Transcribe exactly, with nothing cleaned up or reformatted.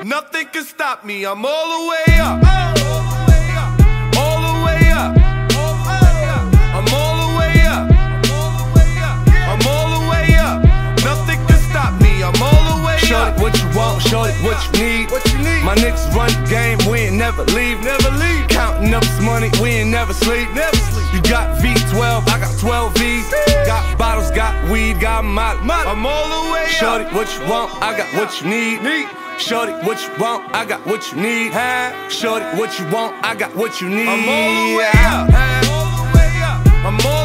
Nothing can stop me, I'm all the way up. All the way up. I'm all the way up. I'm all the way up. Nothing can stop me, I'm all the way up. Shorty, what you want, shorty, what you need. What you need? My niggas run the game, we ain't never leave. Never leave. Counting up this money, we ain't never sleep. Never sleep. You got V twelve, I got twelve V's. Got bottles, got weed, got molly. I'm all the way up. Shorty, what you want, I got what you need. Need. Shorty, what you want, I got what you need. Shorty, what you want, I got what you need. I'm all the way up. I'm all